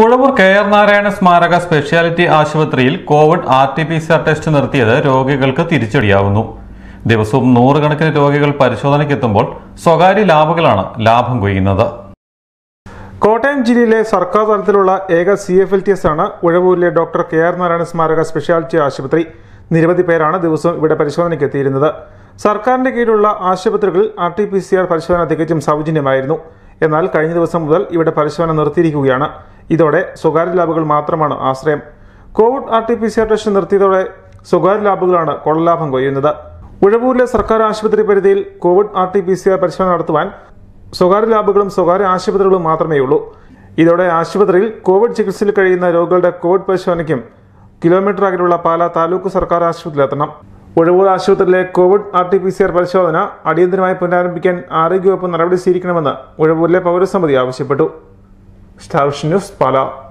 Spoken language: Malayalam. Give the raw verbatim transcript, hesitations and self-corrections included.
ഉഴവൂർ കെ ആർ നാരായണ സ്മാരക സ്പെഷ്യാലിറ്റി ആശുപത്രിയിൽ Covid R T P C R test നിർത്തിയത് രോഗികൾക്ക് തിരിച്ചടിയാവുന്നു. ദിവസവും നൂറുകണക്കിന് രോഗികൾ പരിശോധനയ്ക്കെത്തുമ്പോൾ സ്വകാര്യ ലാബുകളാണ് ലാഭം കൊയ്യുന്നത്. കോട്ടയം ജില്ലയിലെ സർക്കാർ തലത്തിലുള്ള ഏക C F L T S ആണ് ഉഴവൂരിലെ ഡോക്ടർ കെ ആർ നാരായണ സ്മാരക സ്പെഷ്യാലിറ്റി ആശുപത്രി. നിരവധി പേരാണ് ദിവസവും ഇവിടെ പരിശോധനയ്ക്ക് എത്തിയിരുന്നത്. സർക്കാരിന്റെ കീഴിലുള്ള ആശുപത്രികളിൽ R T P C R പരിശോധന തികച്ചും സൗജന്യമായിരുന്നു. എന്നാൽ കഴിഞ്ഞ ദിവസം മുതൽ ഇവിടെ പരിശോധന നിർത്തിയിരിക്കുകയാണ്. ഇതോടെ സ്വകാര്യ ലാബുകൾ മാത്രമാണ് ആശ്രയം. Covid R T P C R test നിർത്തിയതോടെ സ്വകാര്യ ലാബുകളാണ് കൊള്ളലാഭം കൊയ്യുന്നത്. ഉഴവൂരിലെ സർക്കാർ ആശുപത്രി പരിധിയിൽ Covid R T P C R പരിശോധന നടത്തുവാൻ സ്വകാര്യ ലാബുകളും സ്വകാര്യ ആശുപത്രികളും മാത്രമേ ഉള്ളൂ. ഇതോടെ ആശുപത്രിയിൽ കോവിഡ് ചികിത്സയിൽ കഴിയുന്ന രോഗികളുടെ കോവിഡ് പരിശോധനയ്ക്കും കിലോമീറ്റർ അകലെയുള്ള പാലാ താലൂക്ക് സർക്കാർ ആശുപത്രിയിലെത്തണം. ഉഴവൂർ ആശുപത്രിയിലെ Covid R T P C R പരിശോധന അടിയന്തരമായി പുനരാരംഭിക്കാൻ ആരോഗ്യവകുപ്പ് നടപടി സ്വീകരിക്കണമെന്ന് ഉഴവൂരിലെ പൗരസമിതി ആവശ്യപ്പെട്ടു. Star Vision News, Pala.